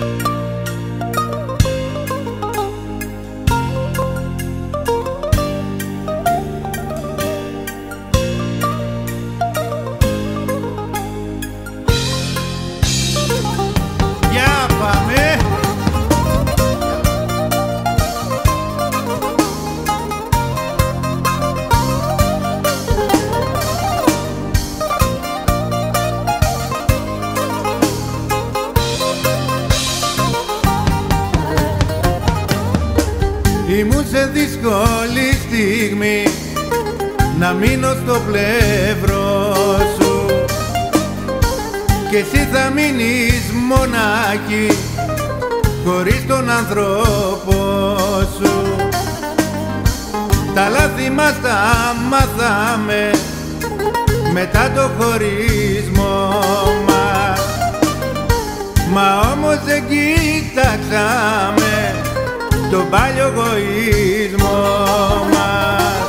Ήμουν σε δύσκολη στιγμή να μείνω στο πλευρό σου και εσύ θα μείνεις μονάχη χωρίς τον άνθρωπο σου. Τα λάθη μας τα μάθαμε μετά το χωρισμό μας, μα όμως δεν κοίταξαμε τον πάλιο εγωισμό μας.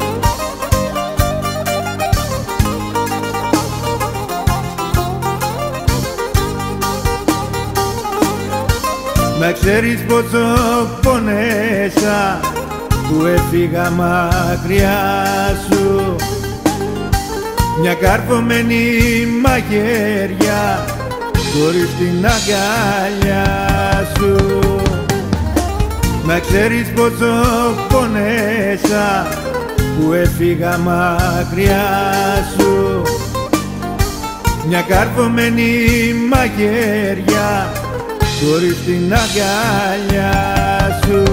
Μα ξέρεις πόσο πονέσα που έφυγα μακριά σου, μια καρφωμένη μαχαίρια χωρίς την αγκαλιά σου. Μα ξέρεις πόσο πονέσα που έφυγα μακριά σου, μια καρφωμένη μαχαίρια χωρίς την αγκαλιά σου.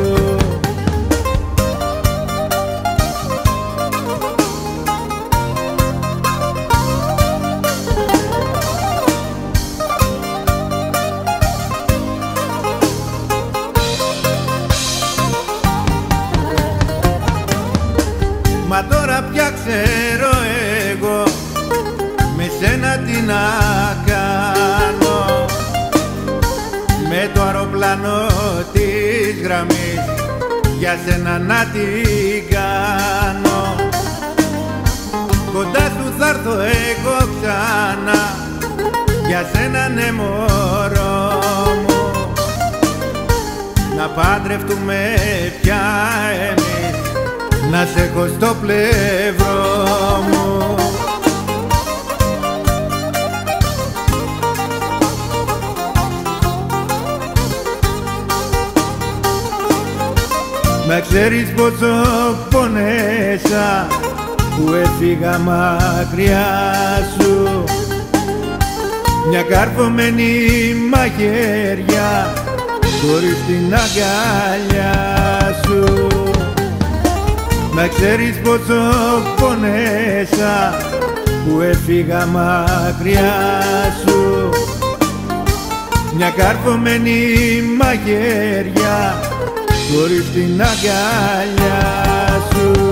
Μα τώρα πια ξέρω εγώ με σένα τι να κάνω, με το αεροπλάνο της γραμμής για σένα να την κάνω. Κοντά σου θα έρθω εγώ ξανά, για σένα ναι μωρό μου, να παντρευτούμε πια εμείς, να σε έχω στο πλευρό μου. Μα ξέρεις πόσο πονέσα που έφυγα μακριά σου, μια καρφωμένη μαχαίρια χωρίς την αγκαλιά σου. Μα ξέρεις πόσο πονέσα που έφυγα μακριά σου, μια καρφωμένη μαχαίρια χωρίς την αγκαλιά σου.